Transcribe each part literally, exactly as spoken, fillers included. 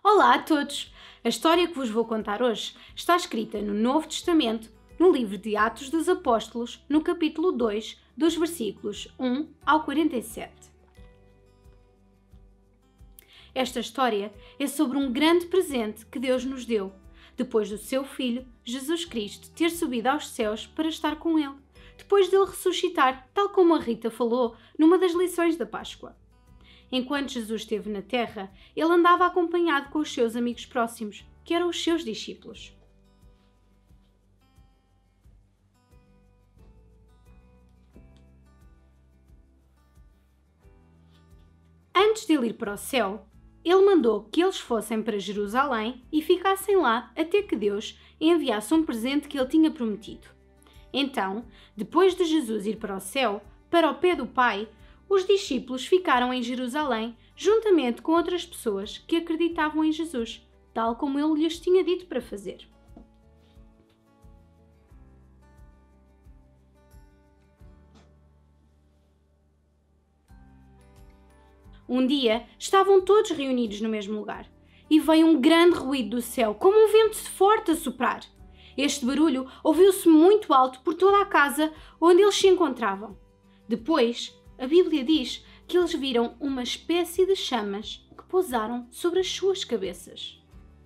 Olá a todos! A história que vos vou contar hoje está escrita no Novo Testamento, no livro de Atos dos Apóstolos, no capítulo dois, dos versículos um ao quarenta e sete. Esta história é sobre um grande presente que Deus nos deu, depois do seu Filho, Jesus Cristo, ter subido aos céus para estar com Ele, depois dele ressuscitar, tal como a Rita falou numa das lições da Páscoa. Enquanto Jesus esteve na terra, ele andava acompanhado com os seus amigos próximos, que eram os seus discípulos. Antes de ele ir para o céu, ele mandou que eles fossem para Jerusalém e ficassem lá até que Deus enviasse um presente que ele tinha prometido. Então, depois de Jesus ir para o céu, para o pé do Pai, os discípulos ficaram em Jerusalém juntamente com outras pessoas que acreditavam em Jesus, tal como ele lhes tinha dito para fazer. Um dia estavam todos reunidos no mesmo lugar e veio um grande ruído do céu, como um vento forte a soprar. Este barulho ouviu-se muito alto por toda a casa onde eles se encontravam. Depois, a Bíblia diz que eles viram uma espécie de chamas que pousaram sobre as suas cabeças.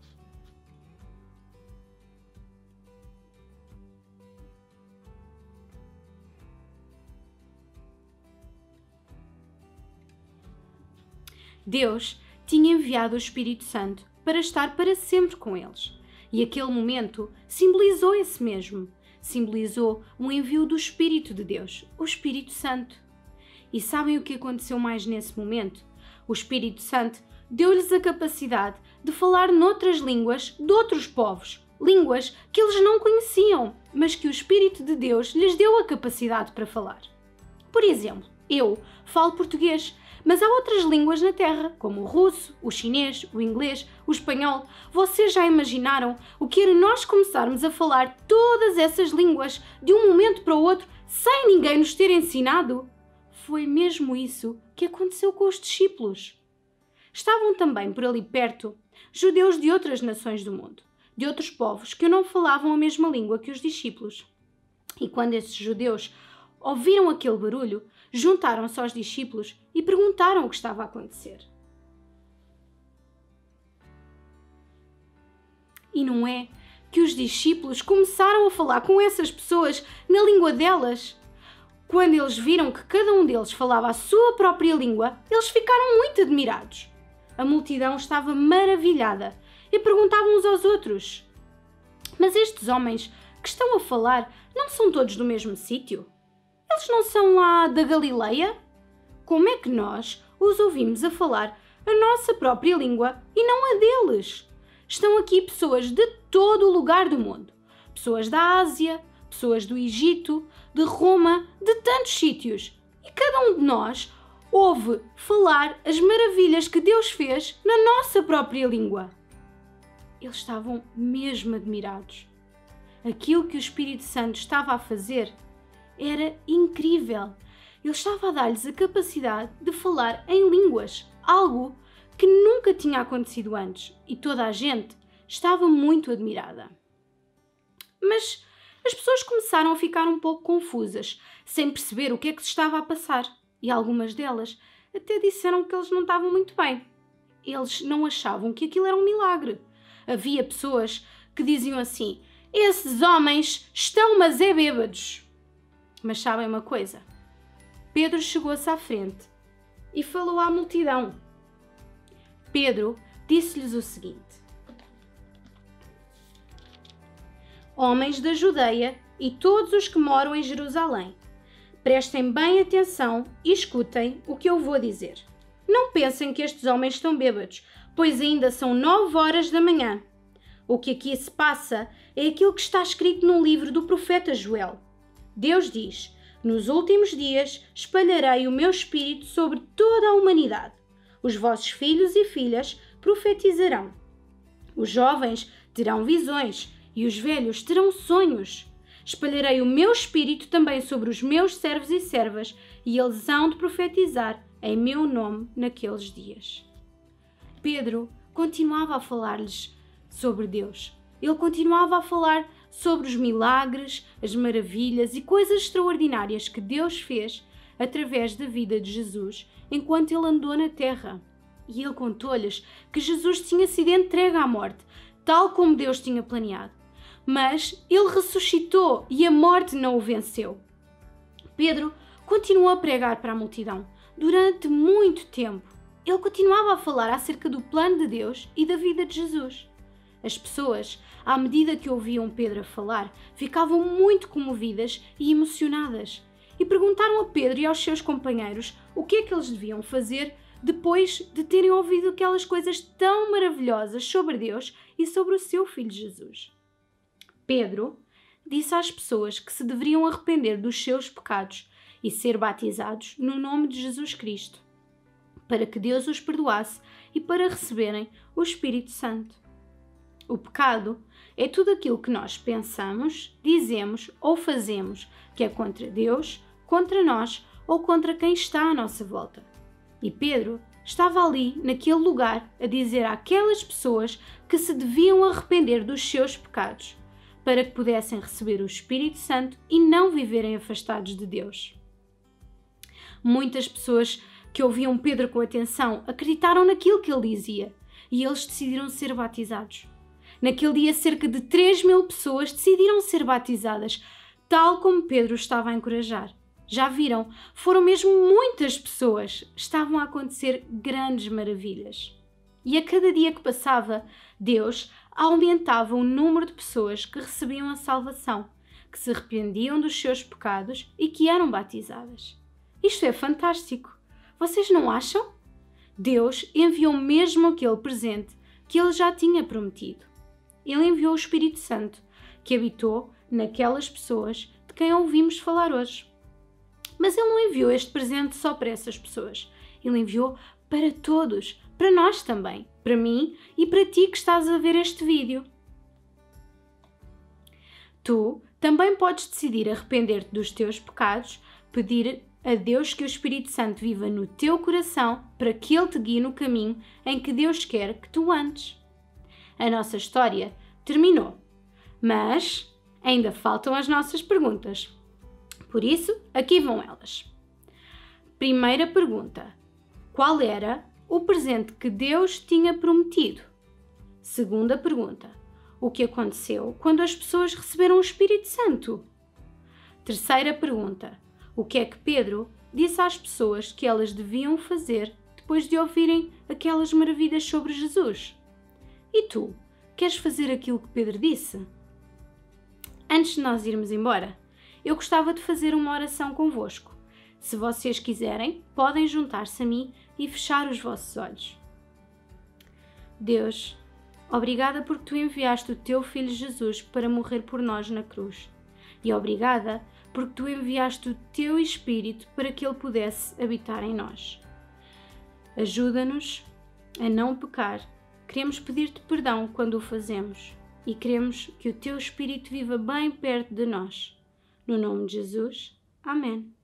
Deus tinha enviado o Espírito Santo para estar para sempre com eles. E aquele momento simbolizou esse mesmo. Simbolizou o envio do Espírito de Deus, o Espírito Santo. E sabem o que aconteceu mais nesse momento? O Espírito Santo deu-lhes a capacidade de falar noutras línguas de outros povos, línguas que eles não conheciam, mas que o Espírito de Deus lhes deu a capacidade para falar. Por exemplo, eu falo português, mas há outras línguas na Terra, como o russo, o chinês, o inglês, o espanhol. Vocês já imaginaram o que era nós começarmos a falar todas essas línguas de um momento para o outro sem ninguém nos ter ensinado? Foi mesmo isso que aconteceu com os discípulos. Estavam também por ali perto judeus de outras nações do mundo, de outros povos que não falavam a mesma língua que os discípulos. E quando esses judeus ouviram aquele barulho, juntaram-se aos discípulos e perguntaram o que estava a acontecer. E não é que os discípulos começaram a falar com essas pessoas na língua delas? Quando eles viram que cada um deles falava a sua própria língua, eles ficaram muito admirados. A multidão estava maravilhada e perguntavam uns aos outros: mas estes homens que estão a falar não são todos do mesmo sítio? Eles não são lá da Galileia? Como é que nós os ouvimos a falar a nossa própria língua e não a deles? Estão aqui pessoas de todo o lugar do mundo. Pessoas da Ásia, pessoas do Egito, de Roma, de tantos sítios. E cada um de nós ouve falar as maravilhas que Deus fez na nossa própria língua. Eles estavam mesmo admirados. Aquilo que o Espírito Santo estava a fazer era incrível. Ele estava a dar-lhes a capacidade de falar em línguas, algo que nunca tinha acontecido antes, e toda a gente estava muito admirada. Mas as pessoas começaram a ficar um pouco confusas, sem perceber o que é que se estava a passar, e algumas delas até disseram que eles não estavam muito bem. Eles não achavam que aquilo era um milagre. Havia pessoas que diziam assim: esses homens estão mas é bêbados. Mas sabem uma coisa? Pedro chegou-se à frente e falou à multidão. Pedro disse-lhes o seguinte: homens da Judeia e todos os que moram em Jerusalém, prestem bem atenção e escutem o que eu vou dizer. Não pensem que estes homens estão bêbados, pois ainda são nove horas da manhã. O que aqui se passa é aquilo que está escrito no livro do profeta Joel. Deus diz: nos últimos dias espalharei o meu espírito sobre toda a humanidade. Os vossos filhos e filhas profetizarão. Os jovens terão visões e os velhos terão sonhos. Espalharei o meu espírito também sobre os meus servos e servas, e eles hão de profetizar em meu nome naqueles dias. Pedro continuava a falar-lhes sobre Deus. Ele continuava a falar sobre os milagres, as maravilhas e coisas extraordinárias que Deus fez através da vida de Jesus enquanto ele andou na terra. E ele contou-lhes que Jesus tinha sido entregue à morte, tal como Deus tinha planeado. Mas ele ressuscitou e a morte não o venceu. Pedro continuou a pregar para a multidão durante muito tempo. Ele continuava a falar acerca do plano de Deus e da vida de Jesus. As pessoas, à medida que ouviam Pedro a falar, ficavam muito comovidas e emocionadas e perguntaram a Pedro e aos seus companheiros o que é que eles deviam fazer depois de terem ouvido aquelas coisas tão maravilhosas sobre Deus e sobre o seu Filho Jesus. Pedro disse às pessoas que se deveriam arrepender dos seus pecados e ser batizados no nome de Jesus Cristo, para que Deus os perdoasse e para receberem o Espírito Santo. O pecado é tudo aquilo que nós pensamos, dizemos ou fazemos que é contra Deus, contra nós ou contra quem está à nossa volta. E Pedro estava ali, naquele lugar, a dizer àquelas pessoas que se deviam arrepender dos seus pecados, para que pudessem receber o Espírito Santo e não viverem afastados de Deus. Muitas pessoas que ouviam Pedro com atenção acreditaram naquilo que ele dizia e eles decidiram ser batizados. Naquele dia, cerca de três mil pessoas decidiram ser batizadas, tal como Pedro estava a encorajar. Já viram? Foram mesmo muitas pessoas. Estavam a acontecer grandes maravilhas. E a cada dia que passava, Deus aumentava o número de pessoas que recebiam a salvação, que se arrependiam dos seus pecados e que eram batizadas. Isto é fantástico. Vocês não acham? Deus enviou mesmo aquele presente que ele já tinha prometido. Ele enviou o Espírito Santo, que habitou naquelas pessoas de quem ouvimos falar hoje. Mas ele não enviou este presente só para essas pessoas. Ele enviou para todos, para nós também, para mim e para ti que estás a ver este vídeo. Tu também podes decidir arrepender-te dos teus pecados, pedir a Deus que o Espírito Santo viva no teu coração para que ele te guie no caminho em que Deus quer que tu andes. A nossa história terminou, mas ainda faltam as nossas perguntas. Por isso, aqui vão elas. Primeira pergunta: qual era o presente que Deus tinha prometido? Segunda pergunta: o que aconteceu quando as pessoas receberam o Espírito Santo? Terceira pergunta: o que é que Pedro disse às pessoas que elas deviam fazer depois de ouvirem aquelas maravilhas sobre Jesus? E tu, queres fazer aquilo que Pedro disse? Antes de nós irmos embora, eu gostava de fazer uma oração convosco. Se vocês quiserem, podem juntar-se a mim e fechar os vossos olhos. Deus, obrigada porque tu enviaste o teu Filho Jesus para morrer por nós na cruz. E obrigada porque tu enviaste o teu Espírito para que ele pudesse habitar em nós. Ajuda-nos a não pecar. Queremos pedir-te perdão quando o fazemos e queremos que o teu Espírito viva bem perto de nós. No nome de Jesus. Amém.